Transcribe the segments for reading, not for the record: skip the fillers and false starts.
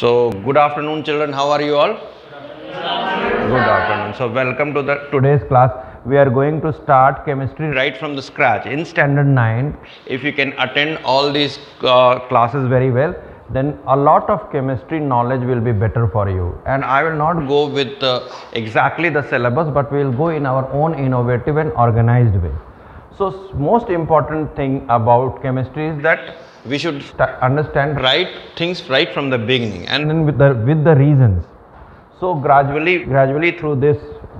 So, good afternoon children, how are you all? Good afternoon. So, welcome to today's class. We are going to start chemistry right from the scratch in standard 9. If you can attend all these classes very well, then a lot of chemistry knowledge will be better for you. And I will not go with exactly the syllabus, but we will go in our own innovative and organized way. So, most important thing about chemistry is that we should understand right things right from the beginning, and then with the reasons. So gradually through this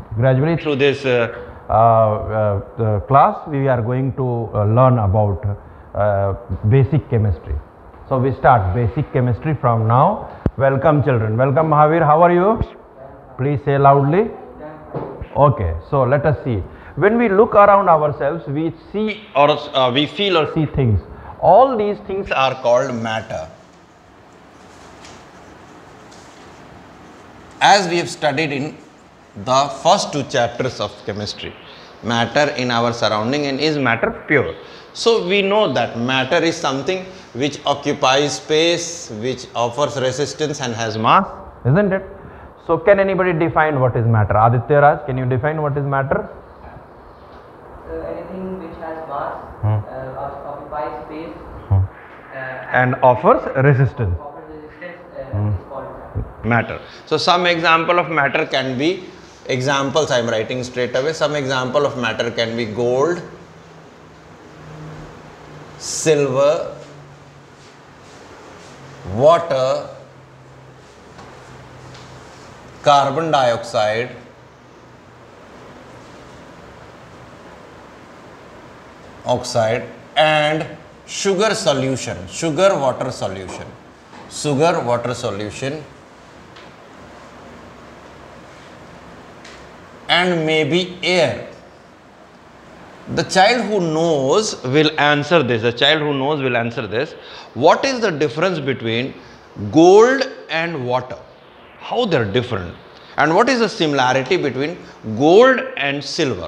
class we are going to learn about basic chemistry. So we start basic chemistry from now. Welcome children. Welcome Mahavir. How are you? Please say loudly. Okay. So let us see. When we look around ourselves, we see or we feel or see things. All these things are called matter. As we have studied in the first 2 chapters of chemistry, matter in our surrounding, and is matter pure? So we know that matter is something which occupies space, which offers resistance and has mass, isn't it? So can anybody define what is matter? Aditya Raj, can you define what is matter? Anything which has mass, occupies space, and offers resistance. Is called Matter. So some example of matter can be, examples I am writing straight away. Some example of matter can be gold, silver, water, carbon dioxide, and sugar solution, sugar water solution, and maybe air. The child who knows will answer this. What is the difference between gold and water? How they are different? And what is the similarity between gold and silver?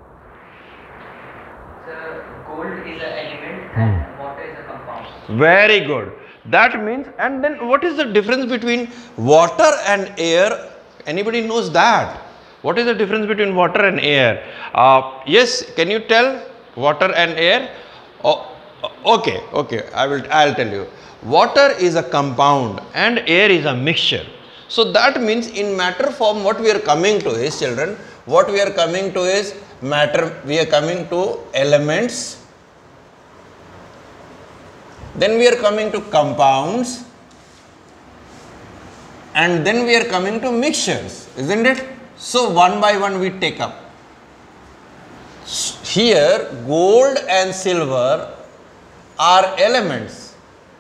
gold is an element and water is a compound. Very good. That means, and then what is the difference between water and air? Anybody knows that? What is the difference between water and air? Yes, can you tell water and air? Oh, okay, I'll tell you. Water is a compound and air is a mixture. So that means in matter form what we are coming to is, children, what we are coming to is matter, we are coming to elements. Then we are coming to compounds, and then we are coming to mixtures, isn't it? So one by one we take up. Here gold and silver are elements.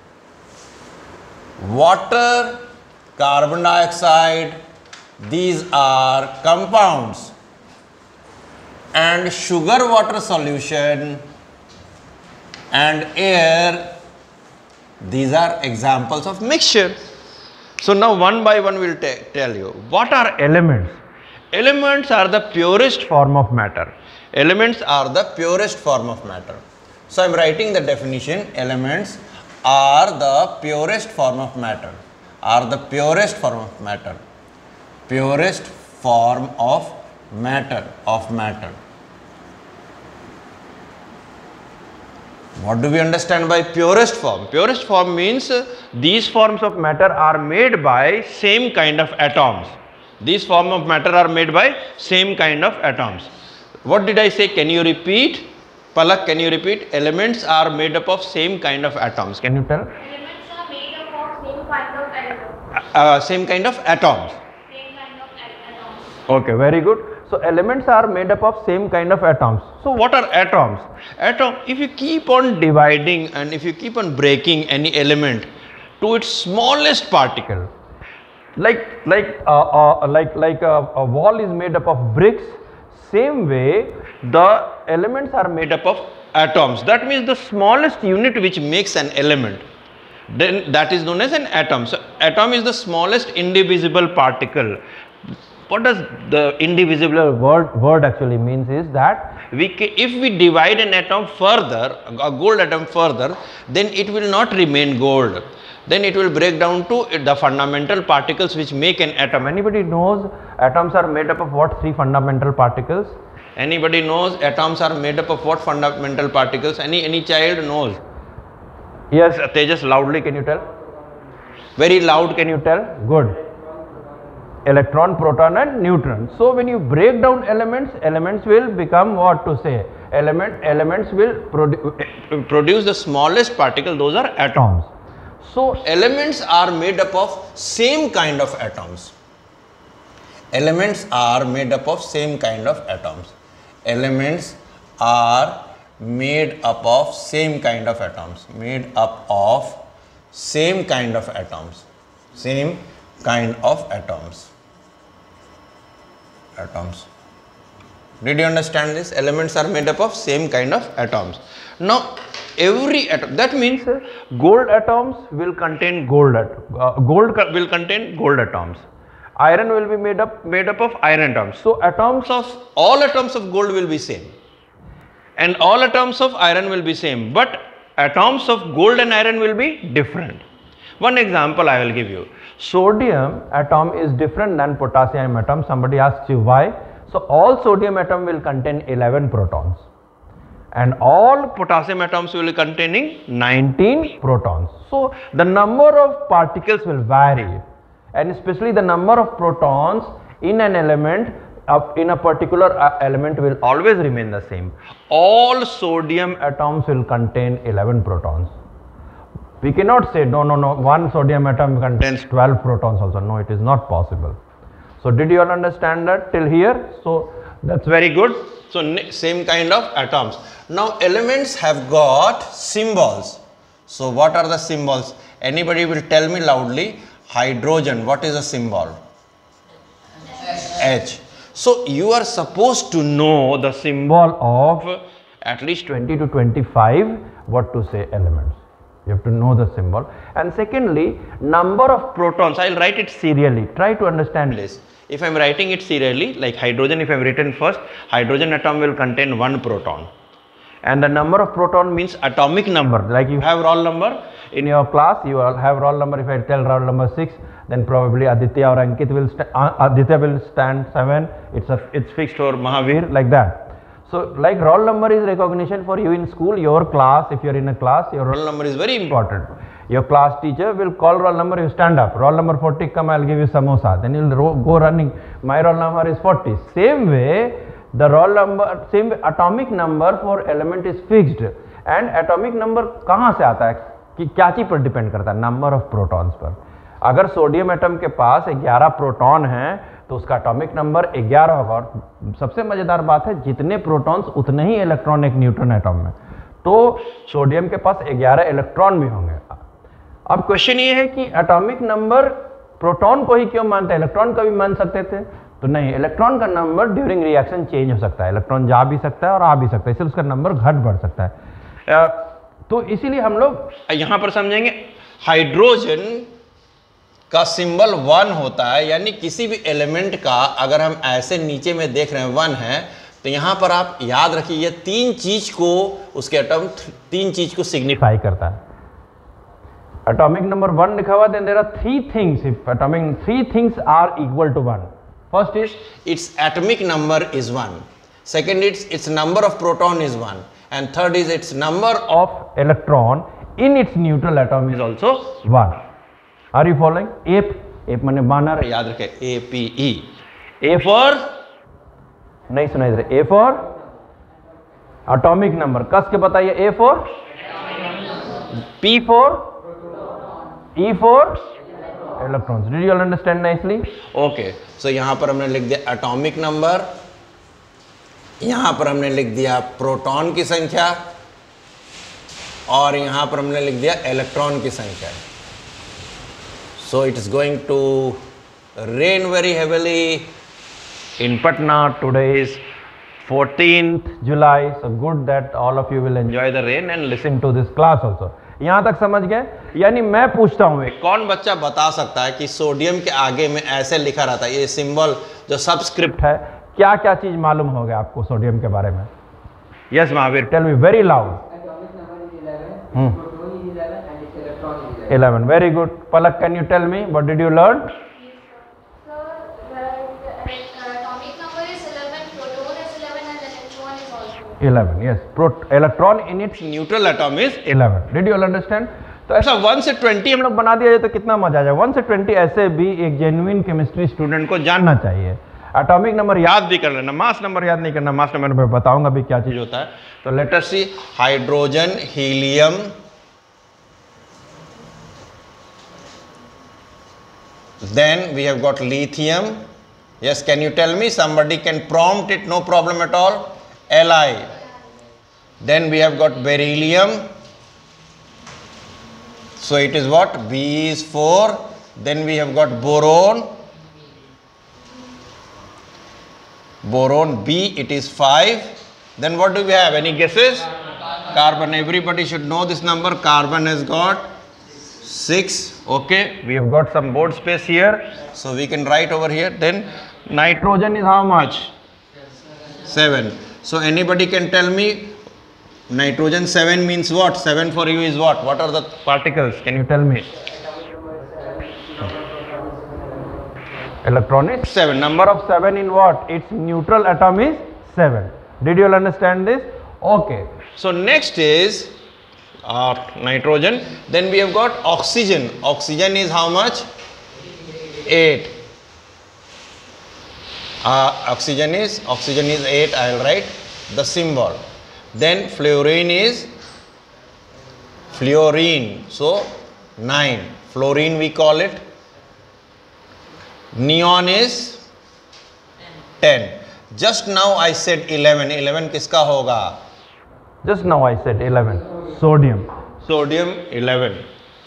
Water, carbon dioxide, these are compounds. And sugar water solution and air, these are examples of mixture. So now one by one we will tell you. What are elements? Elements are the purest form of matter. Elements are the purest form of matter. So I am writing the definition. Elements are the purest form of matter. Purest form of matter. What do we understand by purest form? Purest form means these forms of matter are made by same kind of atoms. These forms of matter are made by same kind of atoms. What did I say? Can you repeat? Palak, can you repeat? Elements are made up of same kind of atoms. Can you tell? Elements are made up of same kind of atoms. Same kind of atoms. Same kind of atoms. Okay, very good. So elements are made up of same kind of atoms. So what are atoms? If you keep on dividing and if you keep on breaking any element to its smallest particle, like a wall is made up of bricks, same way the elements are made up of atoms. That means the smallest unit which makes an element, then that is known as an atom. So atom is the smallest indivisible particle. What does the indivisible word actually means is that if we divide an atom further, a gold atom further, then it will not remain gold. then it will break down to the fundamental particles which make an atom. Anybody knows atoms are made up of what three fundamental particles? Anybody knows atoms are made up of what fundamental particles? Any child knows? Yes, Tejas, loudly can you tell? Very loud can you tell? Good. Electron, proton and neutron. So when you break down elements, elements will become what to say? Elements will produce the smallest particle, those are atoms. So elements are made up of same kind of atoms. Elements are made up of same kind of atoms. Elements are made up of same kind of atoms. Made up of same kind of atoms. Same kind of atoms. Atoms. Did you understand this? Elements are made up of same kind of atoms. Now every atom, that means gold atoms will contain gold will contain gold atoms. Iron will be made up of iron atoms. So all atoms of gold will be same, and all atoms of iron will be same, but atoms of gold and iron will be different. One example I will give you. Sodium atom is different than potassium atom. Somebody asks you why. So all sodium atom will contain 11 protons, and all potassium atoms will be containing 19 protons. So the number of particles will vary, and especially the number of protons in an element, in a particular element, will always remain the same. All sodium atoms will contain 11 protons. We cannot say no, one sodium atom contains 12 protons also. No, it is not possible. So did you all understand that till here? So that's very good. So same kind of atoms. Now elements have got symbols. So what are the symbols? Anybody will tell me loudly. Hydrogen, what is a symbol? H. So you are supposed to know the symbol of at least 20 to 25 what to say elements. You have to know the symbol. And secondly, number of protons. I will write it serially. Try to understand this. If I am writing it serially, like hydrogen, if I have written first, hydrogen atom will contain 1 proton. And the number of proton means atomic number. Like you have roll number in your class, you will have roll number. If I tell roll number 6, then probably Aditya or Ankit will stand 7. It's fixed, or Mahavir, like that. So like roll number is recognition for you in school, your class. If you are in a class, your roll number is very important. Your class teacher will call roll number, you stand up. Roll number 40, come, I will give you samosa. Then you will go running. My roll number is 40. Same way, the roll number, same way, atomic number for element is fixed. And atomic number कहाँ से आता है? कि क्या चीज पर depend करता है? नंबर ऑफ प्रोटॉन्स पर. अगर सोडियम एटम के पास 11 प्रोटॉन हैं तो उसका एटॉमिक नंबर 11 होगा. और सबसे मजेदार बात है, जितने प्रोटॉन्स उतने ही इलेक्ट्रॉन एक न्यूट्रॉन एटम में. तो सोडियम के पास 11 इलेक्ट्रॉन भी होंगे. अब क्वेश्चन ये है कि एटॉमिक नंबर प्रोटॉन को ही क्यों मानते हैं, इलेक्ट्रॉन का भी मान सकते थे? तो नहीं, इलेक्ट्रॉन का नंबर ड्यूरिंग रिएक्शन चेंज हो सकता है. इलेक्ट्रॉन जा भी सकता है और आ भी सकता है, इसलिए उसका नंबर घट बढ़ सकता है. तो इसीलिए हम लोग यहां पर समझेंगे हाइड्रोजन का सिंबल 1 होता है, यानी किसी भी एलिमेंट का अगर हम ऐसे नीचे में देख रहे हैं 1 है, तो यहां पर आप याद रखिए ये 3 चीज को, उसके एटम 3 चीज को सिग्निफाई करता है. एटॉमिक नंबर 1 लिखा हुआ, then there are 3 things. If atomic 3 things are equal to 1. First is its atomic number is 1. Second is its number of proton is 1. And third is its number of electron in its neutral atom is also 1. Are you following? एप माने बानर, याद रखें, APE. A for, नहीं सुनाई दे रहा, A for atomic number. कस के बताइए. A for, P for, E for electrons. Did you all understand nicely? Okay. So यहां पर हमने लिख दिया एटॉमिक नंबर, यहां पर हमने लिख दिया प्रोटॉन की संख्या, और यहां पर हमने लिख दिया इलेक्ट्रॉन की संख्या. So it is going to rain very heavily in Patna. Today is 14th July. So good that all of you will enjoy the rain and listen to this class also. यहाँ तक समझ गए? यानी मैं पूछता हूँ, कौन बच्चा बता सकता है कि सोडियम के आगे में ऐसे लिखा रहता है, ये सिंबल जो सबस्क्रिप्ट है, क्या क्या चीज मालूम हो गया आपको सोडियम के बारे में? Yes Mahavir, tell me very loud. Atomic number is 11, proton is 11 and its electron is 11. 11. Very good. Palak, can you tell me what did you learn? So the atomic number is 11, proton is 11, and electron is also 11. Yes. Electron in its neutral atom is 11. Did you all understand? तो ऐसा 1 से 20 हम लोग बना दिया जाए तो कितना मजा आ जाए. 1 से 20 ऐसे भी एक जेन्युइन केमिस्ट्री स्टूडेंट को जानना चाहिए. एटॉमिक नंबर याद भी कर लेना, मास नंबर याद नहीं करना. मास नंबर मैं बताऊंगा भी क्या चीज होता है. तो let us see hydrogen, helium, then we have got lithium. Yes, can you tell me? Somebody can prompt it, no problem at all. Li. Then we have got beryllium. So it is what? B is 4. Then we have got boron. Boron B, it is 5. Then what do we have? Any guesses? Carbon. Everybody should know this number. Carbon has got 6. Okay, we have got some board space here, so we can write over here. Then nitrogen is how much? 7. So anybody can tell me nitrogen 7 means what? 7 for you is what? What are the particles? Can you tell me? Electron is 7. Number of 7 in what? Its neutral atom is 7. Did you all understand this? Okay. So next is nitrogen. Then we have got oxygen. Oxygen is how much? 8. Oxygen is 8. I will write the symbol. Then fluorine is fluorine. So 9. Fluorine we call it. Neon is 10. Just now I said 11. 11 किसका होगा? Just now I said 11. Sodium. Sodium 11.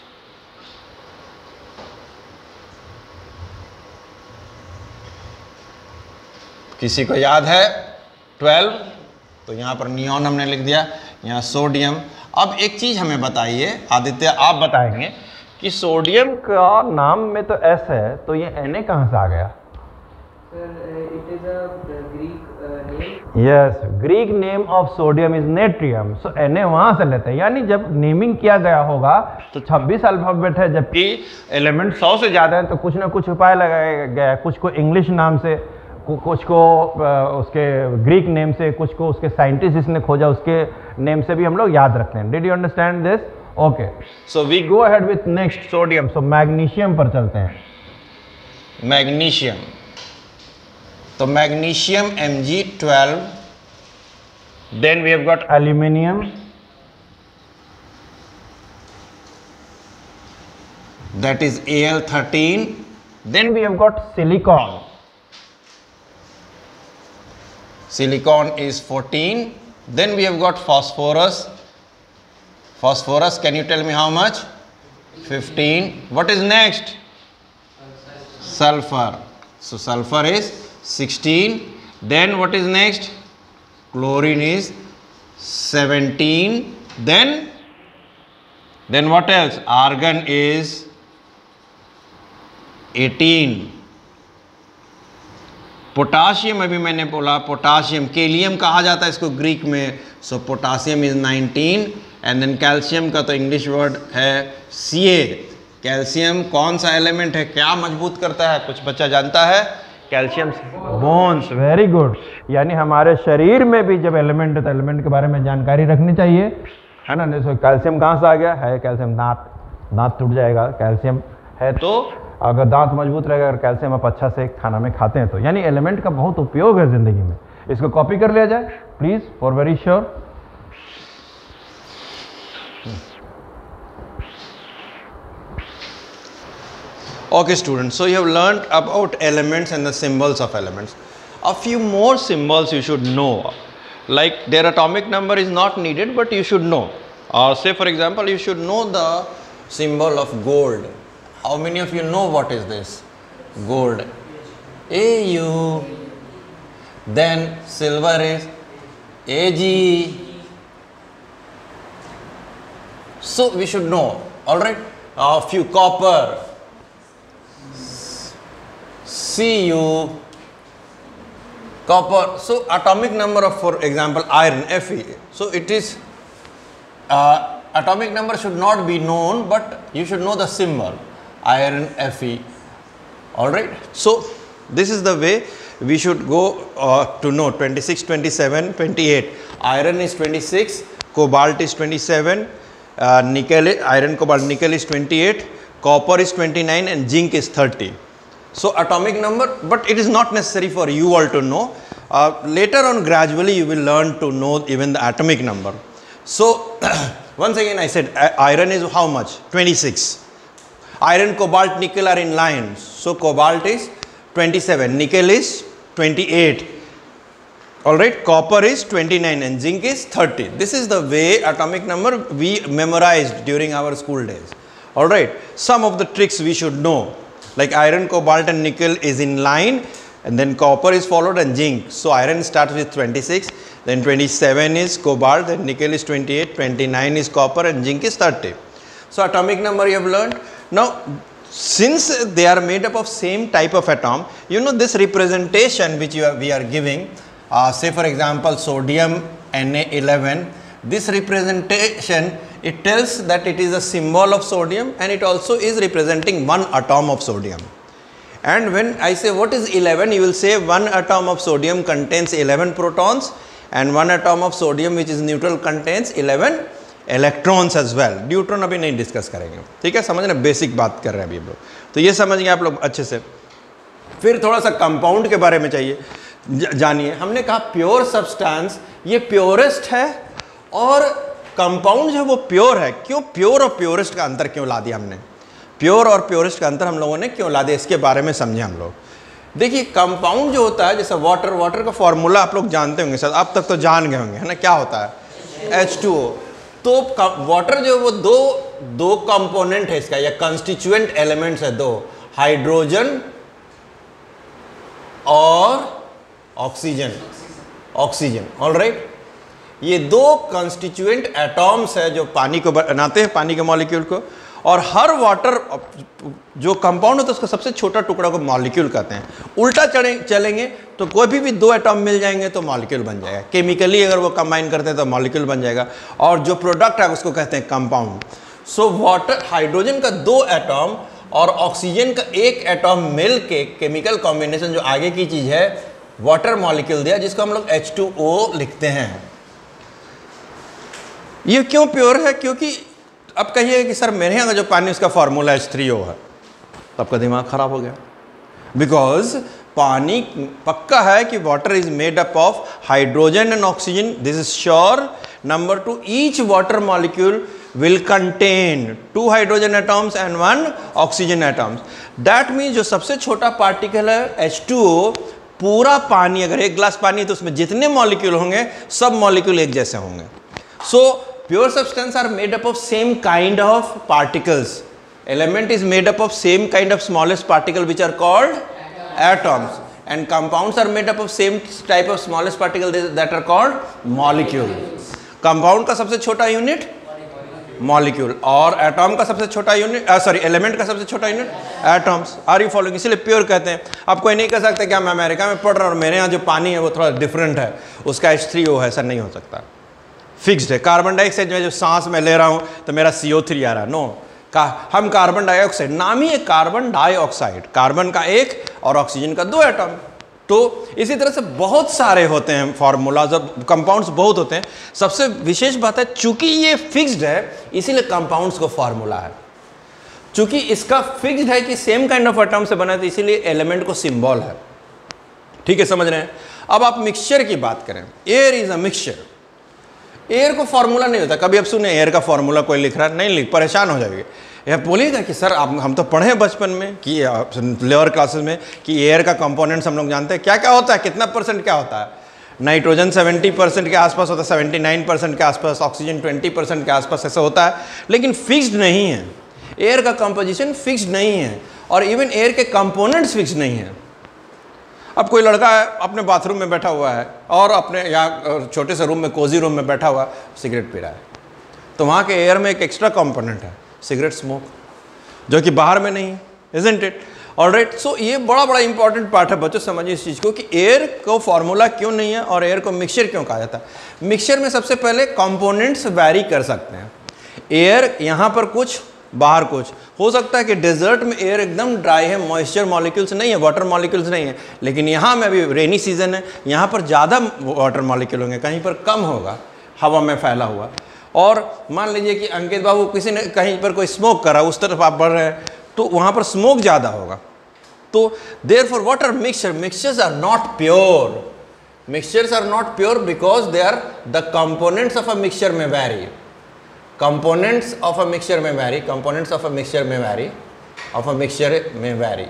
किसी को याद है 12? तो यहाँ पर neon हमने लिख दिया, यहाँ सोडियम. अब एक चीज हमें बताइए, आदित्य आप बताएंगे कि सोडियम का नाम में तो एस है, तो ये Na कहाँ से आ गया? It is a Greek name. Yes, Greek name of sodium is natrium. So Na वहाँ से लेते हैं. यानी जब नेमिंग किया गया होगा तो 26 अल्फाबेट है, जबकि एलिमेंट 100 से ज़्यादा है, तो कुछ ना कुछ उपाय लगाया गया है. कुछ को इंग्लिश नाम से, कुछ को उसके ग्रीक नेम से, कुछ को उसके साइंटिस्ट जिसने खोजा उसके नेम से भी हम लोग याद रखते हैं. Did you understand this? Okay, so we go ahead with next sodium. So magnesium पर चलते हैं. मैग्नीशियम, तो magnesium Mg12. Then we have got aluminium, that is Al13. Then we have got silicon. Silicon is 14. Then we have got phosphorus. Phosphorus, can you tell me how much? 15. What is next? Sulfur. So sulfur is 16. Then what is next? Chlorine is 17. Then what else? Argon is 18. Potassium, अभी मैंने बोला potassium, केलियम कहा जाता है इसको Greek में. So potassium is 19. And then calcium का तो इंग्लिश वर्ड है Ca. कैल्शियम कौन सा एलिमेंट है, क्या मजबूत करता है, कुछ बच्चा जानता है? Calcium bones. Very good. यानी हमारे शरीर में भी जब एलिमेंट है तो एलिमेंट के बारे में जानकारी रखनी चाहिए, है ना. जैसे कैल्शियम कहाँ से आ गया है? कैल्शियम दांत टूट जाएगा. कैल्शियम है तो अगर दांत मजबूत रहेगा, अगर कैल्शियम आप अच्छा से खाना में खाते हैं तो. यानी एलिमेंट का बहुत उपयोग है जिंदगी में. इसको कॉपी कर लिया जाए please, for very sure. Okay students, so you have learned about elements and the symbols of elements. A few more symbols you should know, like their atomic number is not needed, but you should know. Say for example, you should know the symbol of gold. How many of you know what is this? Gold. Au. Then silver is Ag. So we should know. All right. A few copper. Cu. Copper. So atomic number of, for example, iron, Fe. So it is atomic number should not be known, but you should know the symbol iron Fe. All right, so this is the way we should go to know 26, 27, 28. Iron is 26, cobalt is 27, nickel, iron, cobalt, nickel is 28, copper is 29 and zinc is 30. So atomic number, but it is not necessary for you all to know. Later on gradually you will learn to know even the atomic number. So once again I said iron is how much? 26. Iron, cobalt, nickel are in lines. So cobalt is 27, nickel is 28. Alright, copper is 29 and zinc is 30. This is the way atomic number we memorized during our school days. Alright, some of the tricks we should know. Like iron, cobalt and nickel is in line, and then copper is followed and zinc. So iron starts with 26, then 27 is cobalt, then nickel is 28, 29 is copper and zinc is 30. So atomic number you have learned. Now since they are made up of same type of atom, you know this representation which we are giving, say for example sodium Na11, this representation, it tells that it is a symbol of sodium and it also is representing one atom of sodium. And when I say what is 11, you will say one atom of sodium contains 11 protons and one atom of sodium which is neutral contains 11 electrons as well. Neutron अभी नहीं discuss करेंगे, ठीक है, समझना, basic बात कर रहे हैं अभी हम लोग, तो ये समझ गए आप लोग अच्छे से। फिर थोड़ा सा कंपाउंड के बारे में चाहिए जानिए। हमने कहा प्योर सब्सटेंस ये प्योरेस्ट है और कंपाउंड जो है वो प्योर है। क्यों प्योर और प्योरेस्ट का अंतर क्यों ला दिया हमने? प्योर और प्योरेस्ट का अंतर हम लोगों ने क्यों ला दिया, इसके बारे में समझे हम लोग। देखिए कंपाउंड जो होता है, जैसे वाटर, वाटर का फॉर्मूला आप लोग जानते होंगे सर, अब तक तो जान गए होंगे, है ना, क्या होता है H2O। तो वाटर जो वो दो कंपोनेंट है इसका, या कंस्टिट्यूएंट एलिमेंट्स है दो, हाइड्रोजन और ऑक्सीजन। ऑलराइट, ये दो कंस्टिट्यूएंट एटॉम्स है जो पानी को बनाते हैं, पानी के मॉलिक्यूल को। और हर वाटर जो कंपाउंड होता है उसका सबसे छोटा टुकड़ा को मॉलिक्यूल कहते हैं। उल्टा चलेंगे तो कोई भी दो एटॉम मिल जाएंगे तो मॉलिक्यूल बन जाएगा। केमिकली अगर वो कंबाइन करते हैं तो मॉलिक्यूल बन जाएगा, और जो प्रोडक्ट है उसको कहते हैं कंपाउंड। सो वाटर, हाइड्रोजन का दो एटॉम और ऑक्सीजन का एक एटॉम मिल के केमिकल कॉम्बिनेशन जो आगे की चीज है वाटर मॉलिक्यूल दिया, जिसको हम लोग H2O लिखते हैं। ये क्यों प्योर है? क्योंकि अब कहिए कि सर मेरे यहाँ का जो पानी उसका फार्मूला H3O है, तो आपका दिमाग खराब हो गया। बिकॉज पानी पक्का है कि water is made up of hydrogen and oxygen, this is sure. Number 2, each water molecule will contain 2 hydrogen atoms and 1 oxygen atoms. That means जो सबसे छोटा पार्टिकल है H2O, पूरा पानी, अगर एक ग्लास पानी है तो उसमें जितने मॉलिक्यूल होंगे सब मॉलिक्यूल एक जैसे होंगे। So pure substance are made up of same kind of particles. Element is made up of same kind of smallest particle which are called atoms, and compounds are made up of same type of smallest particle that are called molecules. Compound का सबसे छोटा unit molecule, और atom का सबसे छोटा unit, sorry element का सबसे छोटा unit atoms. Are you following? इसलिए प्योर कहते हैं। आप कोई नहीं कह सकते क्या मैं अमेरिका में पढ़ रहा हूँ और मेरे यहाँ जो पानी है वो थोड़ा डिफरेंट है, उसका H3O है, ऐसा नहीं हो सकता। फिक्स्ड है। कार्बन डाइऑक्साइड में जो सांस में ले रहा हूँ तो मेरा CO3 आ रहा है, नो, हम कार्बन डाइऑक्साइड, नाम ही है कार्बन डाइऑक्साइड, कार्बन का एक और ऑक्सीजन का 2 एटॉम। तो इसी तरह से बहुत सारे होते हैं फार्मूलाज और कंपाउंड्स बहुत होते हैं। सबसे विशेष बात है चूंकि ये फिक्स्ड है इसीलिए कंपाउंड्स को फार्मूला है। चूंकि इसका फिक्स्ड है कि सेम काइंड ऑफ एटम से बना है तो इसीलिए एलिमेंट को सिंबल है। ठीक है, समझ रहे हैं? अब आप मिक्सचर की बात करें, air is a mixture. Air को फार्मूला नहीं होता। कभी आप सुने एयर का फार्मूला कोई लिख रहा है? नहीं लिख, परेशान हो जाएंगे। यह बोलिएगा कि सर आप, हम तो पढ़े बचपन में कि लोअर क्लासेस में कि एयर का कंपोनेंट्स हम लोग जानते हैं, क्या क्या होता है, कितना परसेंट क्या होता है। नाइट्रोजन 70% के आसपास होता है, 79% के आसपास, ऑक्सीजन 20% के आसपास, ऐसा होता है। लेकिन फिक्स्ड नहीं है, एयर का कंपोजिशन फिक्स्ड नहीं है, और इवन एयर के कंपोनेंट्स फिक्स्ड नहीं है। अब कोई लड़का है अपने बाथरूम में बैठा हुआ है और अपने यहाँ छोटे से रूम में, कोजी रूम में बैठा हुआ सिगरेट पी रहा है, तो वहाँ के एयर में एक एक्स्ट्रा कंपोनेंट है, सिगरेट स्मोक, जो कि बाहर में नहीं है, इजंट इट? ऑलराइट, सो ये बड़ा इंपॉर्टेंट पार्ट है बच्चों, समझिए इस चीज़ को कि एयर को फार्मूला क्यों नहीं है और एयर को मिक्सचर क्यों कहा जाता है। मिक्सचर में सबसे पहले कंपोनेंट्स वैरी कर सकते हैं। एयर यहाँ पर कुछ, बाहर कुछ। हो सकता है कि डेजर्ट में एयर एकदम ड्राई है, मॉइस्चर मॉलिक्यूल्स नहीं है, वाटर मॉलिक्यूल्स नहीं है, लेकिन यहाँ में अभी रेनी सीजन है, यहाँ पर ज़्यादा वाटर मॉलिक्यूल होंगे, कहीं पर कम होगा हवा में फैला हुआ। और मान लीजिए कि अंकित बाबू किसी ने कहीं पर कोई स्मोक करा, उस तरफ आप बढ़ रहे हैं तो वहाँ पर स्मोक ज़्यादा होगा। तो therefore what are mixture? Mixtures are not pure. Mixtures are not pure because they are the components of a mixture में vary. Components of a mixture में vary, components of a mixture में vary, of a mixture में vary.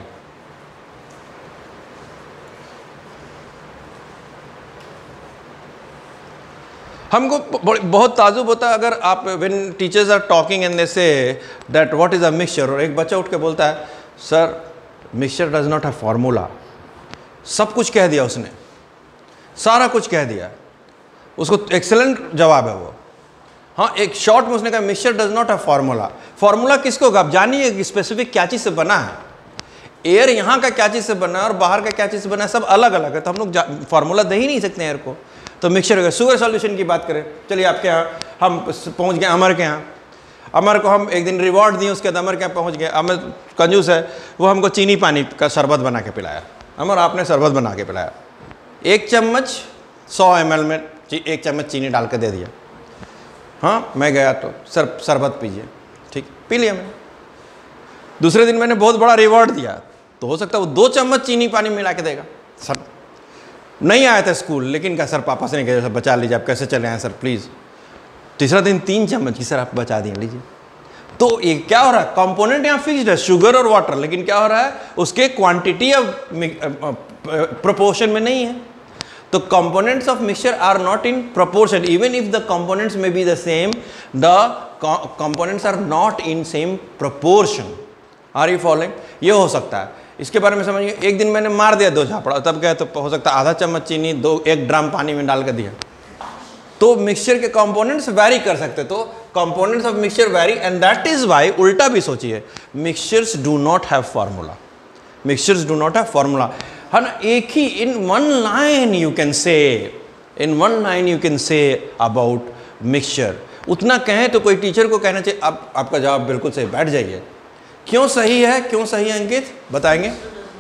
हमको बहुत ताजुब होता है अगर आप when teachers are talking and they say that what is a mixture, और एक बच्चा उठ के बोलता है sir mixture does not have formula. सब कुछ कह दिया उसने, सारा कुछ कह दिया, उसको एक्सेलेंट जवाब है वो। हाँ, एक शॉर्ट में उसने कहा mixture does not have formula. Formula किसको होगा? आप जानिए कि स्पेसिफिक क्या चीज़ से बना है। एयर यहाँ का क्या चीज़ से बना है और बाहर का क्या चीज़ से बना है, सब अलग अलग है, तो हम लोग फॉर्मूला दे ही नहीं सकते एयर को। तो मिक्सचर होगा। शुगर सॉल्यूशन की बात करें, चलिए आपके यहाँ हम पहुँच गए अमर के यहाँ। अमर को हम एक दिन रिवॉर्ड दिए, उसके बाद अमर के यहाँ पहुँच गए। अमर कंजूस है, वो हमको चीनी पानी का शरबत बना के पिलाया। अमर आपने शरबत बना के पिलाया, 1 चम्मच 100 ml में 1 चम्मच चीनी डाल के दे दिया। हाँ, मैं गया तो सर शरबत पीजिए, ठीक, पी लिया मैंने। दूसरे दिन मैंने बहुत बड़ा रिवॉर्ड दिया, तो हो सकता है वो 2 चम्मच चीनी पानी मिला के देगा। सर नहीं आया था स्कूल, लेकिन क्या सर पापा से नहीं कहे सर बचा लीजिए, आप कैसे चले आए सर प्लीज़। तीसरा दिन 3 चम्मच की, सर आप बचा दिए लीजिए। तो ये क्या हो रहा है? कंपोनेंट यहाँ फिक्स्ड है, शुगर और वाटर, लेकिन क्या हो रहा है उसके क्वांटिटी ऑफ प्रोपोर्शन में नहीं है। तो components of mixture are not in proportion, even if the components may be the same, the components are not in same proportion. Are you following? ये हो सकता है, इसके बारे में समझिए। एक दिन मैंने मार दिया 2 झापड़ा, तब क्या, तो हो सकता है आधा चम्मच चीनी 1 ड्राम पानी में डाल कर दिया। तो मिक्सचर के कंपोनेंट्स वैरी कर सकते, तो components of mixture vary, and that is why उल्टा भी सोचिए, mixtures do not have formula. Mixtures do not have formula है ना। एक ही in one line you can say about mixture. उतना कहें तो कोई टीचर को कहना चाहिए। अब आपका जवाब बिल्कुल सही, बैठ जाइए। क्यों सही है, क्यों सही है अंकित बताएंगे?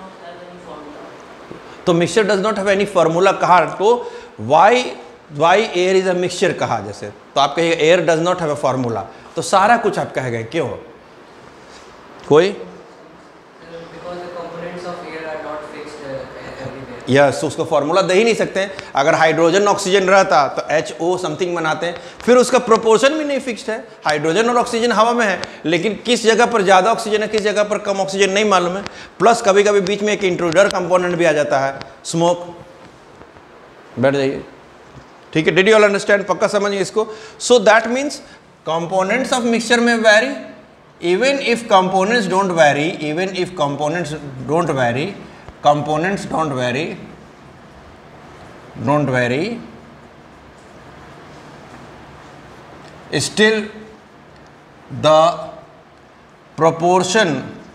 तो mixture does not have any formula कहा, तो why air is a mixture कहा जैसे, तो आप कहिए air does not have a formula, तो सारा कुछ आप कह गए। क्यों? कोई यस, उसको फार्मूला दे ही नहीं सकते हैं। अगर हाइड्रोजन ऑक्सीजन रहता तो HO समथिंग बनाते हैं, फिर उसका प्रोपोर्शन भी नहीं फिक्स्ड है। हाइड्रोजन और ऑक्सीजन हवा में है, लेकिन किस जगह पर ज़्यादा ऑक्सीजन है, किस जगह पर कम ऑक्सीजन नहीं मालूम है। प्लस कभी कभी बीच में एक इंट्रूडर कंपोनेंट भी आ जाता है, स्मोक। बैठ जाइए, ठीक है। Did you all understand? पक्का समझिए इसको। So that means components of mixture में vary, even if components don't vary, components don't vary, still the proportion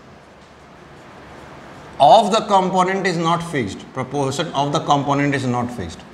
of the component is not fixed. Proportion of the component is not fixed.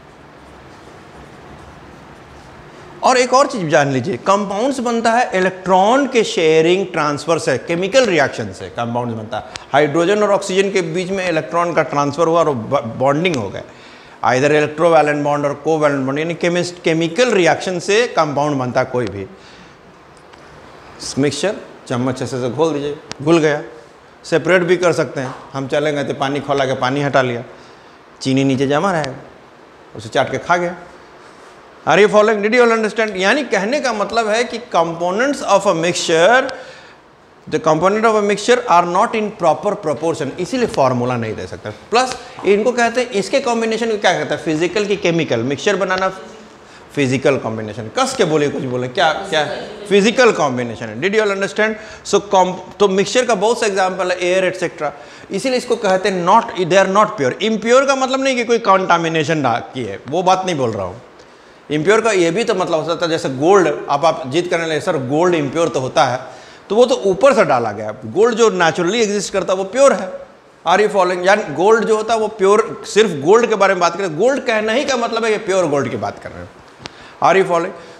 और एक और चीज जान लीजिए, compounds बनता है electron के शेयरिंग ट्रांसफर से, केमिकल रिएक्शन से कंपाउंड्स बनता है। हाइड्रोजन और ऑक्सीजन के बीच में इलेक्ट्रॉन का ट्रांसफर हुआ और बॉन्डिंग हो गया, आइदर इलेक्ट्रोवैलेंट बॉन्ड और कोवैलेंट बॉन्ड, यानी केमिकल रिएक्शन से कंपाउंड बनता है कोई भी। मिक्सचर चम्मच से घोल दीजिए, घुल गया। सेपरेट भी कर सकते हैं, हम चलेंगे तो पानी खोला के पानी हटा लिया, चीनी नीचे जमा रहेगा, उसे चाट के खा गया। Are you following? Did you all understand? यानी कहने का मतलब है कि components of a mixture, the component of a mixture are not in proper proportion, इसीलिए फार्मूला नहीं दे सकता। प्लस इनको कहते हैं, इसके कॉम्बिनेशन को क्या कहता है? फिजिकल की केमिकल। मिक्सचर बनाना फिजिकल कॉम्बिनेशन। कस के बोले, कुछ बोले, क्या क्या फिजिकल कॉम्बिनेशन है। Did you all understand? So तो मिक्सचर का बहुत सा एग्जाम्पल है, एयर एटसेट्रा। इसीलिए इसको कहते हैं not, they are not pure. Impure का मतलब नहीं कि कोई कंटामिनेशन की है, वो बात नहीं बोल रहा हूँ। इम्प्योर का ये भी तो मतलब हो सकता है, जैसे गोल्ड, आप जिद करने लगे सर गोल्ड इम्प्योर तो होता है, तो वो तो ऊपर से डाला गया। गोल्ड जो नेचुरली एग्जिस्ट करता है वो प्योर है। Are you following? यानी गोल्ड जो होता है वो प्योर, सिर्फ गोल्ड के बारे में बात करें, गोल्ड कहना ही का मतलब है ये प्योर गोल्ड की बात कर रहे हैं। Are you following?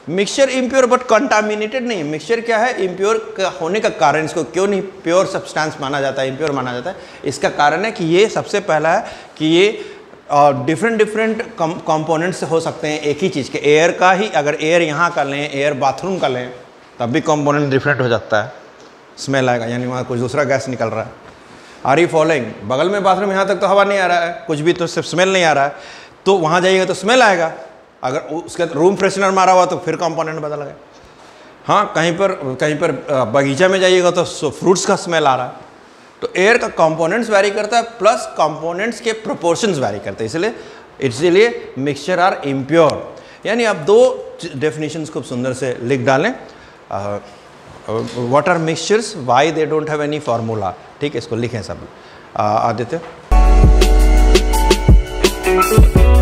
Mixture impure but contaminated नहीं है। मिक्सचर क्या है, इम्प्योर होने का कारण, इसको क्यों नहीं प्योर सब्सटेंस माना जाता है, इम्प्योर माना जाता है, इसका कारण है कि ये सबसे पहला है कि ये डिफरेंट कंपोनेंट्स से हो सकते हैं एक ही चीज़ के। एयर का ही अगर एयर यहाँ का लें, एयर बाथरूम का लें, तब भी कंपोनेंट डिफरेंट हो जाता है, स्मेल आएगा, यानी वहाँ कुछ दूसरा गैस निकल रहा है। Are you following? बगल में बाथरूम, यहाँ तक तो हवा नहीं आ रहा है, कुछ भी तो सिर्फ स्मेल नहीं आ रहा है, तो वहाँ जाइएगा तो स्मेल आएगा। अगर उसके रूम फ्रेशनर मारा हुआ तो फिर कंपोनेंट बदल गए। हाँ, कहीं पर बगीचा में जाइएगा तो फ्रूट्स का स्मेल आ रहा है। तो एयर का कंपोनेंट्स वैरी करता है, प्लस कंपोनेंट्स के प्रोपोर्शंस वैरी करते हैं, इसलिए मिक्सचर आर इम्प्योर। यानी आप दो डेफिनेशंस खूब सुंदर से लिख डालें। What are mixtures, why they don't have any formula. ठीक है, इसको लिखें सब। आदित्य